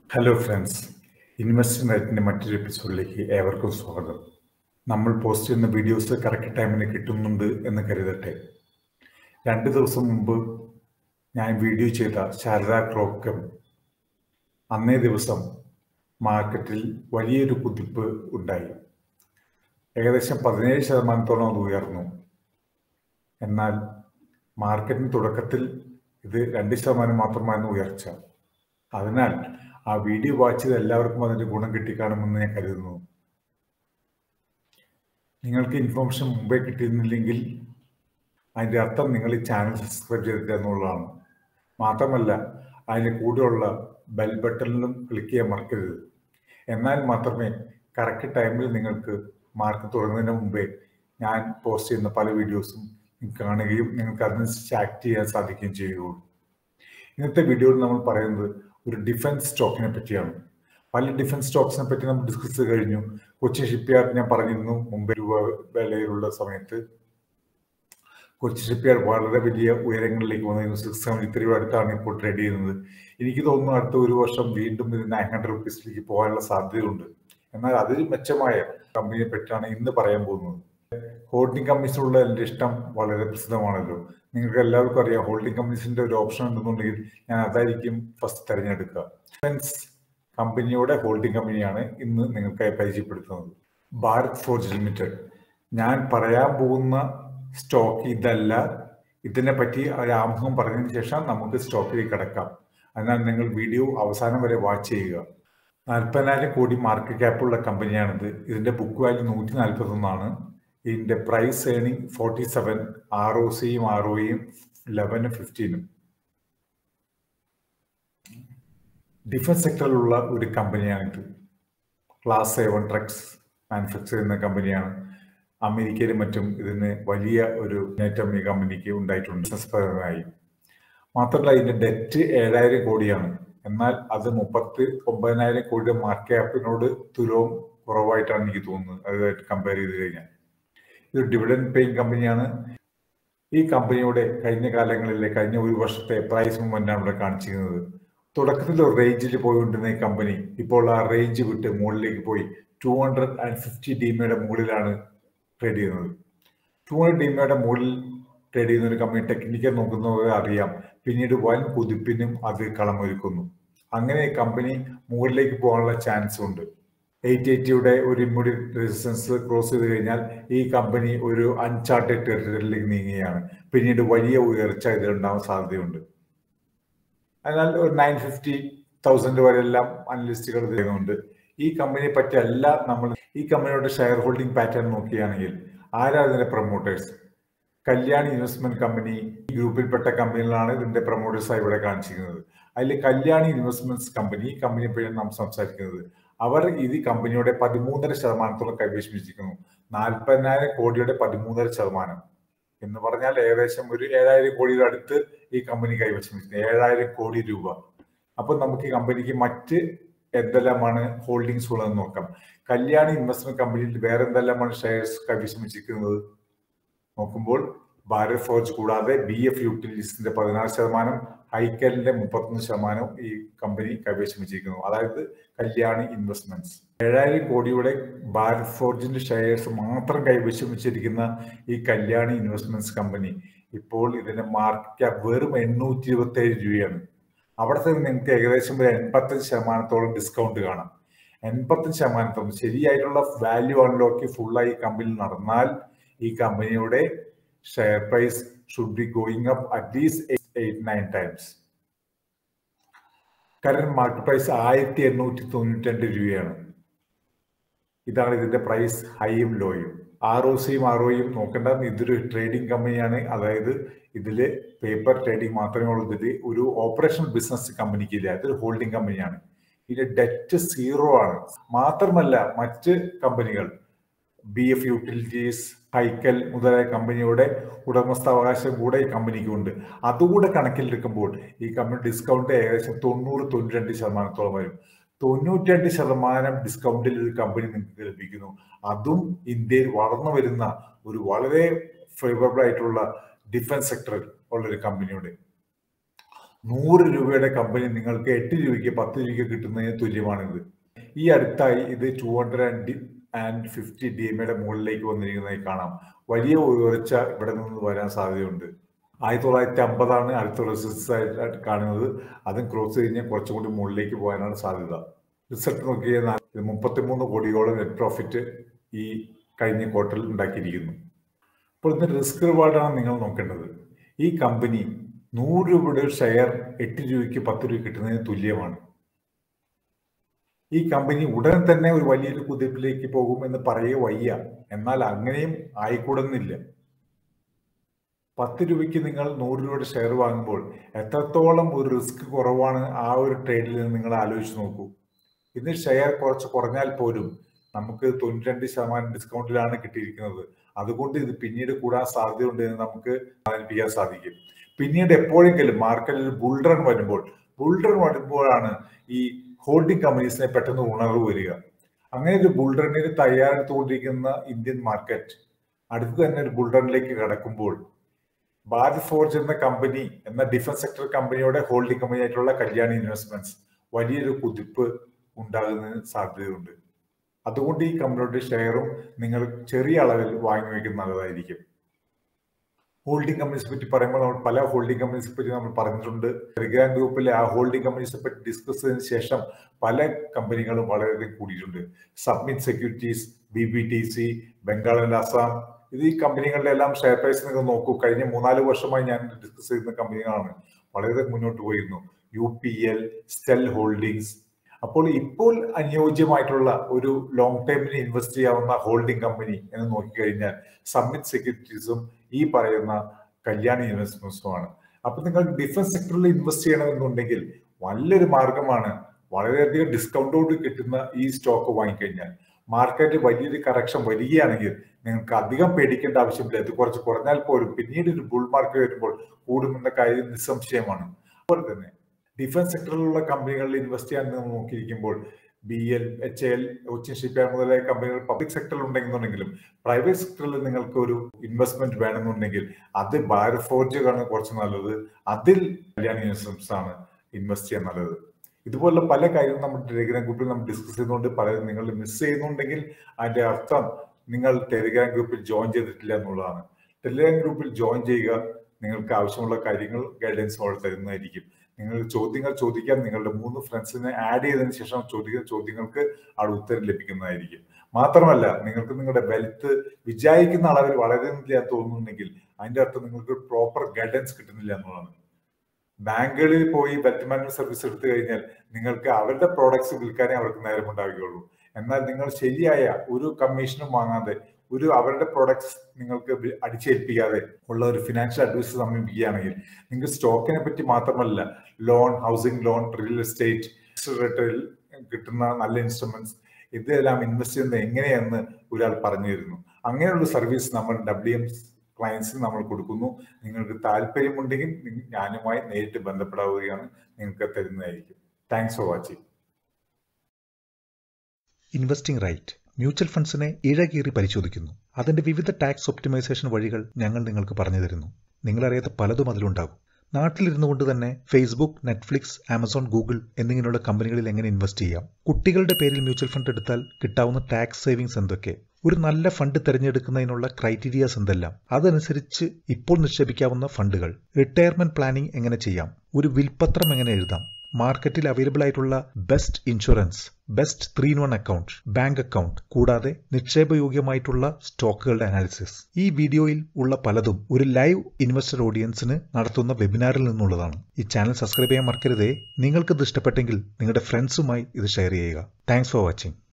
Hello friends, ഇൻവെസ്റ്റ്മെൻറ്റിൻ്റെ മറ്റൊരു എപ്പിസോഡിലേക്ക് ഏവർക്കും സ്വാഗതം. നമ്മൾ പോസ്റ്റ് ചെയ്യുന്ന വീഡിയോസ് കറക്റ്റ് ടൈമിന് കിട്ടുന്നുണ്ട് എന്ന് കരുതട്ടെ. 2 ദിവസം മുമ്പ് ഞാൻ വീഡിയോ ചെയ്ത ശാരദ ക്രോക്കം അന്നേ ദിവസം മാർക്കറ്റിൽ വലിയൊരു കുതിപ്പ് ഉണ്ടായി. ഏകദേശം 17% അത് ഉയർന്നു. എന്നാൽ മാർക്കറ്റിന് തുടക്കത്തിൽ ഇത് 2% മാത്രമായിരുന്നു ഉയർച്ച. അതിനാൽ ആ വീഡിയോ വാച്ച് ചെയ്ത് എല്ലാവർക്കും അതിൻ്റെ ഗുണം കിട്ടിക്കാണുമെന്ന് ഞാൻ കരുതുന്നു. നിങ്ങൾക്ക് ഇൻഫോർമേഷൻ മുമ്പേ കിട്ടിയിരുന്നില്ലെങ്കിൽ അതിൻ്റെ അർത്ഥം നിങ്ങൾ ഈ ചാനൽ സബ്സ്ക്രൈബ് ചെയ്തിട്ട് എന്നുള്ളതാണ്. മാത്രമല്ല, അതിൻ്റെ കൂടെയുള്ള ബെൽ ബട്ടണിലും ക്ലിക്ക് ചെയ്യാൻ മറക്കരുത്. എന്നാൽ മാത്രമേ കറക്റ്റ് ടൈമിൽ നിങ്ങൾക്ക് മാർക്കറ്റ് തുടങ്ങുന്നതിന് മുമ്പേ ഞാൻ പോസ്റ്റ് ചെയ്യുന്ന പല വീഡിയോസും കാണുകയും നിങ്ങൾക്ക് അതിനനുസരിച്ച് ആക്ട് ചെയ്യാൻ സാധിക്കുകയും ചെയ്യുകയുള്ളൂ. ഇന്നത്തെ വീഡിയോയിൽ നമ്മൾ പറയുന്നത് ഒരു ഡിഫൻസ് സ്റ്റോക്കിനെ പറ്റിയാണ്. പല ഡിഫൻസ് സ്റ്റോക്സിനെ പറ്റി നമ്മൾ ഡിസ്കസ് ചെയ്ത് കഴിഞ്ഞു. കൊച്ചി ഷിപ്പ്യാർഡ് ഞാൻ പറഞ്ഞിരുന്നു മുമ്പേ രൂപ വിലയിലുള്ള സമയത്ത്. കൊച്ചി ഷിപ്പ്യാർഡ് വളരെ വലിയ ഉയരങ്ങളിലേക്ക് വന്നിരുന്നു. 673 അടുത്താണ് ഇപ്പോൾ ട്രേഡ് ചെയ്യുന്നത്. എനിക്ക് തോന്നുന്നു അടുത്ത ഒരു വർഷം വീണ്ടും ഇത് 900 റുപ്പീസിലേക്ക് പോകാനുള്ള സാധ്യതയുണ്ട്. എന്നാൽ അതിൽ മെച്ചമായ കമ്പനിയെ പറ്റിയാണ് ഇന്ന് പറയാൻ പോകുന്നത്. ഹോൾഡിംഗ് കമ്പനീസിനുള്ള എൻ്റെ ഇഷ്ടം വളരെ പ്രസിദ്ധമാണല്ലോ. നിങ്ങൾക്ക് എല്ലാവർക്കും അറിയാം, ഹോൾഡിംഗ് കമ്പനീസിന്റെ ഒരു ഓപ്ഷൻ ഉണ്ടെന്നുണ്ടെങ്കിൽ ഞാൻ അതായിരിക്കും ഫസ്റ്റ് തിരഞ്ഞെടുക്കുക. ഡിഫൻസ് കമ്പനിയുടെ ഹോൾഡിംഗ് കമ്പനിയാണ് ഇന്ന് നിങ്ങൾക്കായി പരിചയപ്പെടുത്തുന്നത്, ഭാരത് ഫോർജ് ലിമിറ്റഡ്. ഞാൻ പറയാൻ പോകുന്ന സ്റ്റോക്ക് ഇതല്ല. ഇതിനെ പറ്റി ഒരു ആമുഖം പറഞ്ഞതിന് ശേഷം നമുക്ക് സ്റ്റോക്കിലേക്ക് കടക്കാം. അതിനാൽ നിങ്ങൾ വീഡിയോ അവസാനം വരെ വാച്ച് ചെയ്യുക. 40,000 കോടി മാർക്കറ്റ് ക്യാപ്പുള്ള കമ്പനിയാണിത്. ഇതിന്റെ ബുക്ക് വാല്യൂ 141 ഇതിന്റെ പ്രൈസ് ഏർണിംഗ് 47, ROCയും ROEയും 11, 15. ഡിഫൻസ് സെക്ടറിലുള്ള ഒരു കമ്പനിയാണിത്. ക്ലാസ് 7 ട്രക്സ് മാനുഫാക്ചർ ചെയ്യുന്ന കമ്പനിയാണ്. അമേരിക്കയിലും മറ്റും ഇതിന് വലിയ ഒരു നേട്ടം ഈ കമ്പനിക്ക് ഉണ്ടായിട്ടുണ്ട് ബിസിനസ്പരമായി. മാത്രമല്ല, ഇതിന്റെ ഡെറ്റ് 7,000 കോടിയാണ്. എന്നാൽ അത് 39,000 കോടിയുടെ മാർക്കറ്റ് ക്യാപ്പിനോട് തുലവും കുറവായിട്ടാണ് എനിക്ക് തോന്നുന്നത്. അതുമായിട്ട് കമ്പയർ ചെയ്ത് കഴിഞ്ഞാൽ ഇതൊരു ഡിവിഡൻഡ് പേയിങ് കമ്പനിയാണ്. ഈ കമ്പനിയുടെ കഴിഞ്ഞ കാലങ്ങളിലെ കഴിഞ്ഞ ഒരു വർഷത്തെ പ്രൈസ് മൂവ്മെന്റാണ് ഇവിടെ കാണിച്ചിരുന്നത്. തുടക്കത്തിൽ ഒരു റേഞ്ചിൽ പോയിക്കൊണ്ടിരുന്ന ഈ കമ്പനി ഇപ്പോൾ ആ റേഞ്ച് വിട്ട് മുകളിലേക്ക് പോയി 250 DMAയുടെ മുകളിലാണ് ട്രേഡ് ചെയ്യുന്നത്. 200 DMAയുടെ മുകളിൽ ട്രേഡ് ചെയ്യുന്ന ഒരു കമ്പനി ടെക്നിക്കൽ നോക്കുന്നവരെ അറിയാം, പിന്നീട് വൻ കുതിപ്പിനും അത് കളമൊരുക്കുന്നു. അങ്ങനെ കമ്പനി മുകളിലേക്ക് പോകാനുള്ള ചാൻസ് ഉണ്ട്. 880യുടെ ഒരു ഇമ്മീഡിയറ്റ് റെസിസ്റ്റൻസ് ക്രോസ് ചെയ്ത് കഴിഞ്ഞാൽ ഈ കമ്പനി ഒരു അൺചാർട്ടഡ് ടെറിട്ടറിയിലേക്ക് നീങ്ങുകയാണ്. പിന്നീട് വലിയ ഉയർച്ച ഇതിലുണ്ടാവാൻ സാധ്യതയുണ്ട്. അതിനാൽ ഒരു 950,000 വരെയെല്ലാം അനലിസ്റ്റുകൾ ചെയ്യുന്നുണ്ട്. ഈ കമ്പനിയെ പറ്റിയല്ല നമ്മൾ ഈ കമ്പനിയുടെ ഷെയർ ഹോൾഡിംഗ് പാറ്റേൺ നോക്കുകയാണെങ്കിൽ ആരാ ഇതിന്റെ പ്രൊമോട്ടേഴ്സ്? കല്യാണി ഇൻവെസ്റ്റ്മെന്റ് കമ്പനി ഈ ഗ്രൂപ്പിൽപ്പെട്ട കമ്പനികളാണ് ഇതിന്റെ പ്രൊമോട്ടേഴ്സായി ഇവിടെ കാണിച്ചിരിക്കുന്നത്. അതിൽ കല്യാണി ഇൻവെസ്റ്റ്മെന്റ്സ് കമ്പനി, ഈ കമ്പനിയെ പറ്റി നാം സംസാരിക്കുന്നത്. അവർ ഇത് കമ്പനിയുടെ 13.5% കൈവശം വെച്ചിരിക്കുന്നു. 40,000 കോടിയുടെ 13% എന്ന് പറഞ്ഞാൽ ഏകദേശം ഒരു 7,000 കോടിയുടെ അടുത്ത് ഈ കമ്പനി കൈവശം വെച്ചിരിക്കുന്നത്. 7,000 കോടി രൂപ. അപ്പൊ നമുക്ക് ഈ കമ്പനിക്ക് മറ്റ് എന്തെല്ലാമാണ് ഹോൾഡിങ്സ് ഉള്ളതെന്ന് നോക്കാം. കല്യാണി ഇൻവെസ്റ്റ്മെന്റ് കമ്പനിയിൽ വേറെ എന്തെല്ലാമാണ് ഷെയർസ് കൈവശം വെച്ചിരിക്കുന്നത് നോക്കുമ്പോൾ ഭാരത് ഫോർജ് കൂടാതെ BF യൂട്ടിലിറ്റീസിന്റെ 16%, ഹൈക്കലിന്റെ 31% ഈ കമ്പനി കൈവശം വെച്ചിരിക്കുന്നു. അതായത് കല്യാണി ഇൻവെസ്റ്റ്മെന്റ്സ്. 7,000 കോടിയുടെ ഭാരത് ഫോർജിന്റെ ഷെയർസ് മാത്രം കൈവശം വെച്ചിരിക്കുന്ന ഈ കല്യാണി ഇൻവെസ്റ്റ്മെന്റ്സ് കമ്പനി ഇപ്പോൾ ഇതിന്റെ മാർക്കറ്റ് ക്യാപ്പ് വെറും 827 രൂപയാണ്. അവിടെ തന്നെ നിങ്ങൾക്ക് ഏകദേശം ഒരു 85% ഡിസ്കൗണ്ട് കാണാം. 85% ശരിയായിട്ടുള്ള വാല്യൂ അൺലോക്ക് ഫുള്ളായി കമ്പനി നടന്നാൽ ഈ കമ്പനിയുടെ share price should be going up at least 8-9 times. Current market price 1,892 രൂപയാണ്. ഇതാണ് ഇതിന്റെ പ്രൈസ് ഹൈയും ലോയും. ROCയും ROEയും നോക്കേണ്ട. ഇതൊരു ട്രേഡിംഗ് കമ്പനിയാണ്. അതായത് ഇതില് പേപ്പർ ട്രേഡിംഗ് മാത്രമേ ഉള്ളൂ. ഇതിൽ ഒരു ഓപ്പറേഷണൽ ബിസിനസ് കമ്പനിക്കില്ല. ഇതൊരു ഹോൾഡിംഗ് കമ്പനിയാണ്. ഇതിന്റെ ഡെറ്റ് 0 ആണ്. മാത്രമല്ല, മറ്റ് കമ്പനികൾ BF യൂട്ടിലിറ്റീസ്, ഹൈക്കൽ മുതലായ കമ്പനിയുടെ ഉടമസ്ഥാവകാശം കൂടെ ഈ കമ്പനിക്കുണ്ട്. അതുകൂടെ കണക്കിലെടുക്കുമ്പോൾ ഈ കമ്പനി ഡിസ്കൗണ്ട് ഏകദേശം 90-92% വരും. 92% ഡിസ്കൗണ്ടിൽ ഒരു കമ്പനി നിങ്ങൾക്ക് ലഭിക്കുന്നു. അതും ഇന്ത്യയിൽ വളർന്നു വരുന്ന ഒരു വളരെ ഫേവറബിൾ ആയിട്ടുള്ള ഡിഫൻസ് സെക്ടറിൽ ഉള്ളൊരു കമ്പനിയുടെ. 100 രൂപയുടെ കമ്പനി നിങ്ങൾക്ക് 8 രൂപയ്ക്ക് 10 രൂപയ്ക്ക് കിട്ടുന്നതിന് തുല്യമാണിത്. ഈ അടുത്തായി ഇത് 250 DMAയുടെ മുകളിലേക്ക് വന്നിരിക്കുന്നതായി കാണാം. വലിയ ഉയർച്ച ഇവിടെ നിന്ന് വരാൻ സാധ്യതയുണ്ട്. 1950 അടുത്ത റെസിസ്റ്റൻസ് ആയിട്ട് കാണുന്നത്. അതും ക്രോസ് കഴിഞ്ഞാൽ കുറച്ചും കൂടി മുകളിലേക്ക് പോകാനാണ് സാധ്യത. റിസൾട്ട് നോക്കിയാൽ 33 കോടിയോളം നെറ്റ് പ്രോഫിറ്റ് ഈ കഴിഞ്ഞ ക്വാർട്ടറിൽ ഉണ്ടാക്കിയിരിക്കുന്നു. അപ്പോൾ ഇതിന്റെ റിസ്ക് റിവാർഡാണ് നിങ്ങൾ നോക്കേണ്ടത്. ഈ കമ്പനി 100 രൂപയുടെ ഷെയർ 8 രൂപയ്ക്ക് 10 രൂപ കിട്ടുന്നതിന് തുല്യമാണ്. ഈ കമ്പനി ഉടൻ തന്നെ ഒരു വലിയൊരു കുതിപ്പിലേക്ക് പോകും എന്ന് പറയുക വയ്യ. എന്നാൽ അങ്ങനെയും ആയിക്കൂടുന്നില്ല. 10 രൂപയ്ക്ക് നിങ്ങൾ 100 രൂപയുടെ ഷെയർ വാങ്ങുമ്പോൾ എത്രത്തോളം ഒരു റിസ്ക് കുറവാണ് ആ ഒരു ട്രേഡിൽ നിന്ന് നിങ്ങൾ ആലോചിച്ച് നോക്കൂ. ഇന്ന് ഷെയർ കുറച്ച് കുറഞ്ഞാൽ പോലും നമുക്ക് 92% ഡിസ്കൗണ്ടിലാണ് കിട്ടിയിരിക്കുന്നത്. അതുകൊണ്ട് ഇത് പിന്നീട് കൂടാൻ സാധ്യതയുണ്ട് എന്ന് നമുക്ക് അനുമാനിക്കാൻ സാധിക്കും. പിന്നീട് എപ്പോഴെങ്കിലും മാർക്കറ്റിൽ ബുൾറൺ വരുമ്പോഴാണ് ഈ ഹോൾഡിംഗ് കമ്പനീസിനെ പെട്ടെന്ന് ഉണർവ് വരിക. അങ്ങനെ ഒരു ബുൾറണിന് തയ്യാറെടുത്തുകൊണ്ടിരിക്കുന്ന ഇന്ത്യൻ മാർക്കറ്റ് അടുത്ത് തന്നെ ഒരു ബുൾറണിലേക്ക് കടക്കുമ്പോൾ ഭാരത് ഫോർജ് എന്ന കമ്പനി എന്ന ഡിഫൻസ് സെക്ടർ കമ്പനിയുടെ ഹോൾഡിംഗ് കമ്പനി ആയിട്ടുള്ള കല്യാണി ഇൻവെസ്റ്റ്മെന്റ്സ് വലിയൊരു കുതിപ്പ് ഉണ്ടാകുന്നതിന് സാധ്യതയുണ്ട്. അതുകൊണ്ട് ഈ കമ്പനിയുടെ ഷെയറും നിങ്ങൾ ചെറിയ അളവിൽ വാങ്ങി വയ്ക്കുന്നത് നല്ലതായിരിക്കും. ഹോൾഡിംഗ് കമ്പനീസിനെ പറ്റി പറയുമ്പോൾ നമ്മൾ പല ഹോൾഡിംഗ് കമ്പനീസിനെ പറ്റി നമ്മൾ പറഞ്ഞിട്ടുണ്ട്. ടെലിഗ്രാം ഗ്രൂപ്പിൽ ആ ഹോൾഡിംഗ് കമ്പനീസിനെ പറ്റി ഡിസ്കസ് ചെയ്തതിനു ശേഷം പല കമ്പനികളും വളരെയധികം കൂടിയിട്ടുണ്ട്. Submit securities, BBTC, Bengal and Assam, ഇത് ഈ കമ്പനികളുടെ എല്ലാം ഷെയർ പ്രൈസ് നിങ്ങൾ നോക്കൂ. കഴിഞ്ഞ 3-4 വർഷമായി ഞാൻ ഡിസ്കസ് ചെയ്യുന്ന കമ്പനികളാണ്. വളരെ മുന്നോട്ട് പോയിരുന്നു. UPL, Stel holdings. അപ്പോൾ ഇപ്പോൾ അനുയോജ്യമായിട്ടുള്ള ഒരു ലോങ് ടൈമിന് ഇൻവെസ്റ്റ് ചെയ്യാവുന്ന ഹോൾഡിംഗ് കമ്പനി എന്ന് നോക്കിക്കഴിഞ്ഞാൽ സബ്മിറ്റ് സെക്യൂരിറ്റീസും ഈ പറയുന്ന കല്യാണി ഇൻവെസ്റ്റ്മെന്റ്സുമാണ്. അപ്പൊ നിങ്ങൾ ഡിഫൻസ് സെക്ടറിൽ ഇൻവെസ്റ്റ് ചെയ്യണമെന്നുണ്ടെങ്കിൽ നല്ലൊരു മാർഗമാണ്. വളരെയധികം ഡിസ്കൗണ്ടോട് കിട്ടുന്ന ഈ സ്റ്റോക്ക് വാങ്ങിക്കഴിഞ്ഞാൽ മാർക്കറ്റിൽ വലിയൊരു കറക്ഷൻ വരികയാണെങ്കിൽ നിങ്ങൾക്ക് അധികം പേടിക്കേണ്ട ആവശ്യമില്ല. ഇത് കുറച്ച് കുറഞ്ഞാൽ പോലും പിന്നീട് ഒരു ബുൾ മാർക്കറ്റ് വരുമ്പോൾ കൂടുമെന്ന കാര്യം നിസ്സംശയമാണ്. അതുപോലെ തന്നെ ഡിഫൻസ് സെക്ടറിലുള്ള കമ്പനികളിൽ ഇൻവെസ്റ്റ് ചെയ്യാൻ നിങ്ങൾ നോക്കിയിരിക്കുമ്പോൾ BL, HAL, കൊച്ചിൻ ഷിപ്പ്യാർഡ് മുതലായ കമ്പനികൾ പബ്ലിക് സെക്ടറിൽ ഉണ്ടെന്നുണ്ടെങ്കിലും പ്രൈവറ്റ് സെക്ടറിൽ നിങ്ങൾക്ക് ഒരു ഇൻവെസ്റ്റ്മെന്റ് വേണമെന്നുണ്ടെങ്കിൽ അത് ഭാരത് ഫോർജ് ആണ് കുറച്ച് നല്ലത്. അതിൽ കല്യാണി ഇൻവെസ്റ്റ്മെന്റ്സ് ആണ് ഇൻവെസ്റ്റ് ചെയ്യാൻ നല്ലത്. ഇതുപോലുള്ള പല കാര്യങ്ങളും നമ്മുടെ ടെലിഗ്രാം ഗ്രൂപ്പിൽ നമ്മൾ ഡിസ്കസ് ചെയ്യുന്നുണ്ട്. പലരും നിങ്ങൾ മിസ് ചെയ്യുന്നുണ്ടെങ്കിൽ അതിന്റെ അർത്ഥം നിങ്ങൾ ടെലിഗ്രാം ഗ്രൂപ്പിൽ ജോയിൻ ചെയ്തിട്ടില്ല എന്നുള്ളതാണ്. ടെലിഗ്രാം ഗ്രൂപ്പിൽ ജോയിൻ ചെയ്യുക. നിങ്ങൾക്ക് ആവശ്യമുള്ള കാര്യങ്ങൾ ഗൈഡൻസ് അവിടെ തരുന്നതായിരിക്കും. നിങ്ങൾ ചോദ്യങ്ങൾ ചോദിക്കാൻ നിങ്ങളുടെ 3 ഫ്രണ്ട്സിനെ ആഡ് ചെയ്തതിനു ശേഷം ചോദിക്കുന്ന ചോദ്യങ്ങൾക്ക് അവിടെ ഉത്തരം ലഭിക്കുന്നതായിരിക്കും. മാത്രമല്ല നിങ്ങൾക്ക് നിങ്ങളുടെ വെൽത്ത് വിചാരിക്കുന്ന അളവിൽ വളരുന്നില്ല തോന്നുന്നുണ്ടെങ്കിൽ അതിന്റെ അർത്ഥം നിങ്ങൾക്ക് പ്രോപ്പർ ഗൈഡൻസ് കിട്ടുന്നില്ല എന്നുള്ളതാണ്. ബാങ്കുകളിൽ പോയി വെൽത്ത് മാനേജ്മെന്റ് സർവീസ് എടുത്തു കഴിഞ്ഞാൽ നിങ്ങൾക്ക് അവരുടെ പ്രോഡക്ട്സ് വിൽക്കാനേ അവർക്ക് നേരമുണ്ടാവുകയുള്ളൂ. എന്നാൽ നിങ്ങൾ ശരിയായ ഒരു കമ്മീഷനും വാങ്ങാതെ അവരുടെ പ്രോഡക്ട്സ് നിങ്ങൾക്ക് അടിച്ചേൽപ്പിക്കാതെ ഉള്ള ഒരു ഫിനാൻഷ്യൽ അഡ്വൈസ് സമീപിക്കുകയാണെങ്കിൽ നിങ്ങൾക്ക് സ്റ്റോക്കിനെ പറ്റി മാത്രമല്ല loan, housing loan, real estate റേറ്റിൽ കിട്ടുന്ന നല്ല ഇൻസ്ട്രുമെന്റ്സ് ഇതെല്ലാം ഇൻവെസ്റ്റ് ചെയ്യുന്നത് എങ്ങനെയെന്ന് ഒരാൾ പറഞ്ഞു തരുന്നു. അങ്ങനെയുള്ള സർവീസ് നമ്മൾ WM ക്ലയൻസിന് നമ്മൾ കൊടുക്കുന്നു. നിങ്ങൾക്ക് താല്പര്യമുണ്ടെങ്കിൽ ഞാനുമായി നേരിട്ട് ബന്ധപ്പെടാവുകയാണ്. നിങ്ങൾക്ക് തരുന്നതായിരിക്കും. Thanks for watching. Investing right mutual ഫണ്ട്സിനെ ഇഴകീറി പരിശോധിക്കുന്നു. അതിന്റെ വിവിധ ടാക്സ് ഒപ്റ്റിമൈസേഷൻ വഴികൾ ഞങ്ങൾ നിങ്ങൾക്ക് പറഞ്ഞു തരുന്നു. നിങ്ങളറിയാത്ത പലതും അതിലുണ്ടാകും. നാട്ടിലിരുന്നു കൊണ്ട് തന്നെ ഫേസ്ബുക്ക്, നെറ്റ്ഫ്ലിക്സ്, ആമസോൺ, ഗൂഗിൾ എന്നിങ്ങനെയുള്ള കമ്പനികളിൽ എങ്ങനെ ഇൻവെസ്റ്റ് ചെയ്യാം, കുട്ടികളുടെ പേരിൽ മ്യൂച്വൽ ഫണ്ട് എടുത്താൽ കിട്ടാവുന്ന ടാക്സ് സേവിങ്സ് എന്തൊക്കെ, ഒരു നല്ല ഫണ്ട് തിരഞ്ഞെടുക്കുന്നതിനുള്ള ക്രൈറ്റീരിയാസ് എന്തെല്ലാം, അതനുസരിച്ച് ഇപ്പോൾ നിക്ഷേപിക്കാവുന്ന ഫണ്ടുകൾ, റിട്ടയർമെന്റ് പ്ലാനിംഗ് എങ്ങനെ ചെയ്യാം, ഒരു വിൽപത്രം എങ്ങനെ എഴുതാം, മാർക്കറ്റിൽ അവൈലബിൾ ആയിട്ടുള്ള best insurance, best 3-in-1 account, bank account, കൂടാതെ നിക്ഷേപയോഗ്യമായിട്ടുള്ള സ്റ്റോക്കുകളുടെ അനാലിസിസ്. ഈ വീഡിയോയിൽ ഉള്ള പലതും ഒരു ലൈവ് ഇൻവെസ്റ്റർ ഓഡിയൻസിന് നടത്തുന്ന വെബിനാറിൽ നിന്നുള്ളതാണ്. ഈ ചാനൽ സബ്സ്ക്രൈബ് ചെയ്യാൻ മറക്കരുതേ. നിങ്ങൾക്കിത് ഇഷ്ടപ്പെട്ടെങ്കിൽ നിങ്ങളുടെ ഫ്രണ്ട്സുമായി ഇത് ഷെയർ ചെയ്യുക. Thanks for watching.